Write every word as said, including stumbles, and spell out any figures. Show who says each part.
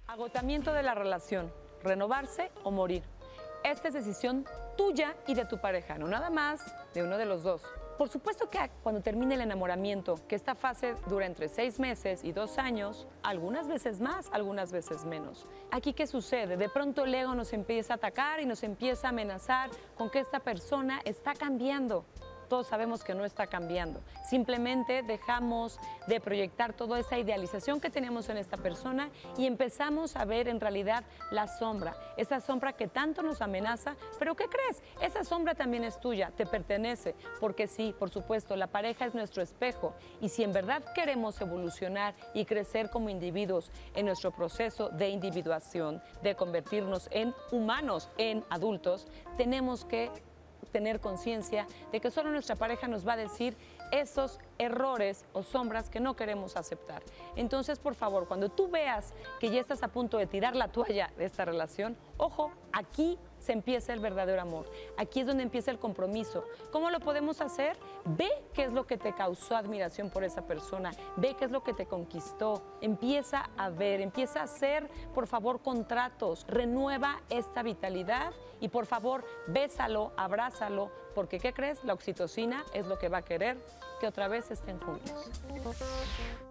Speaker 1: Agotamiento de la relación, renovarse o morir. Esta es decisión tuya y de tu pareja, no nada más de uno de los dos. Por supuesto que cuando termine el enamoramiento, que esta fase dura entre seis meses y dos años, algunas veces más, algunas veces menos. Aquí, ¿qué sucede? De pronto el ego nos empieza a atacar y nos empieza a amenazar con que esta persona está cambiando. Todos sabemos que no está cambiando. Simplemente dejamos de proyectar toda esa idealización que tenemos en esta persona y empezamos a ver en realidad la sombra, esa sombra que tanto nos amenaza. Pero ¿qué crees? Esa sombra también es tuya, te pertenece, porque sí, por supuesto, la pareja es nuestro espejo y si en verdad queremos evolucionar y crecer como individuos en nuestro proceso de individuación, de convertirnos en humanos, en adultos, tenemos que tener conciencia de que solo nuestra pareja nos va a decir esos errores o sombras que no queremos aceptar. Entonces, por favor, cuando tú veas que ya estás a punto de tirar la toalla de esta relación, ojo, aquí se empieza el verdadero amor. Aquí es donde empieza el compromiso. ¿Cómo lo podemos hacer? Ve qué es lo que te causó admiración por esa persona. Ve qué es lo que te conquistó. Empieza a ver, empieza a hacer, por favor, contratos. Renueva esta vitalidad y, por favor, bésalo, abrázalo, porque, ¿qué crees? La oxitocina es lo que va a querer que otra vez estén juntos.